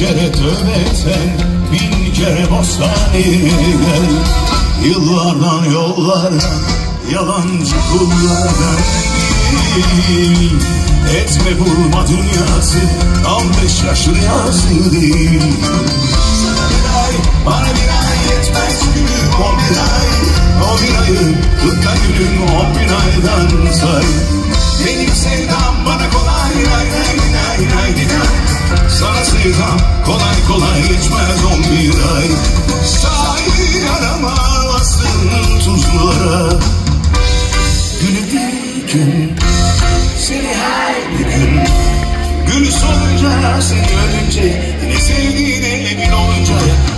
kere tövbe etsen, bin kere bostaneye gel. Yıllardan yollardan, yalancı kullardan değil. Etme bulma dünyası, 15 yaş rüyası değil. Sana bir ay, bana bir ay yetmez gülüm, 11 ay. O bir ayı, tut da gülüm 10.000 aydan say. Benim sevdam bana kolay, nay nay nay nay nay. Sana sevdam kolay kolay geçmez 11 ay. Sahil aramazsın tuzlara. Günü bir gün, seni her gün. Günü solunca, seni ölünce, yine sevdiğine emin olunca.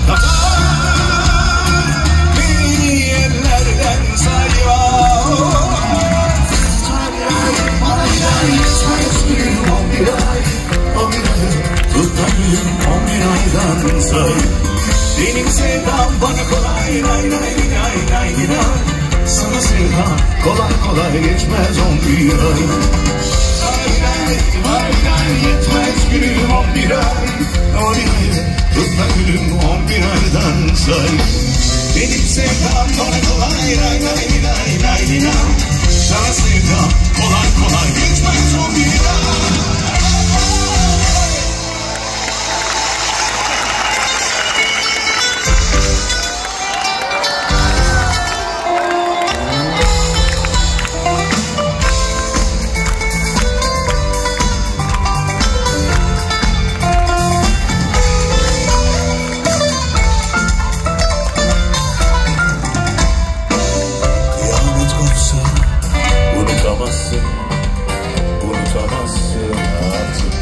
Beni yerlerden sayma. Bana bir ay yetmez gülüm 11 ay. 11 ay, tut da gülüm 11 aydan say. Benim sevdam bana kolay, nay nay nay nay nay. Sana sevdam kolay kolay geçmez 11 ay. Sana bir ay yetmez gülüm 11 ay. 11 ay, tut da gülüm 11 aydan say. Benim sevdam bana kolay, nay nay nay nay nay. Sana sevdam kolay kolay geçmez 11 ay. Unutamazsın artık.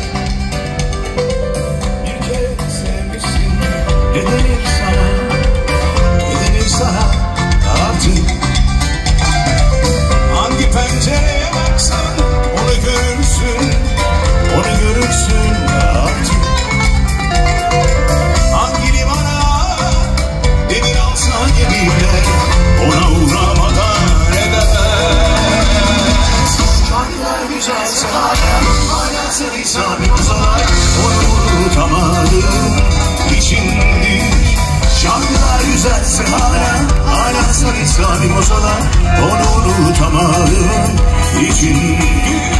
Bir kere sevmişsin, ne denir sana, ne denir sana artık. Hangi pencereye baksan onu görürsün, onu görürsün artık. Hangi limana demir alsan gemiyle, ona uğramadan eder. Şarkılar güzelse hala sarıysa bir uzay, onu unutamadım içindir. Şarkılar güzelse hala sarıysa bir uzay, onu unutamadım içindir.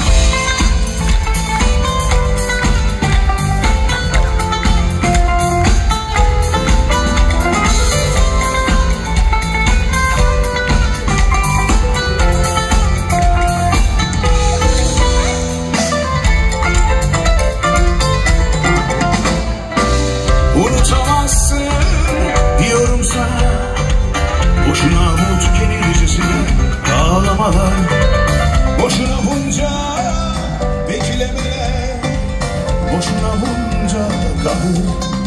Unutamazsın diyorum sana, boşuna umut gelircesine ağlamalar, boşuna bunca beklemeler, boşuna bunca kahrı.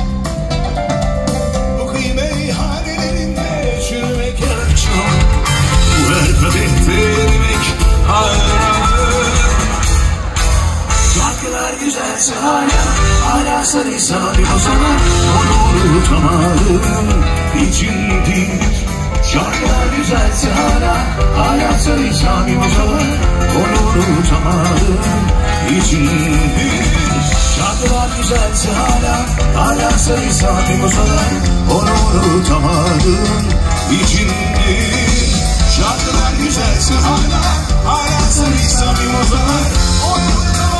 Bu meyhanelerinde çürümek yarışıyor, bu her kadehte erimek hayrandır. Şarkılar güzelse hala sarıysa bir bozana, onu unutamadım içindir. Şarkılar güzelse hala sarıysa bir bozana, onu unutamadım içindir. Şarkılar güzelse hala sarıysa bir bozana, onu unutamadım içindir. Şarkılar güzelse hala sarıysa bir bozana, onu unutamadım.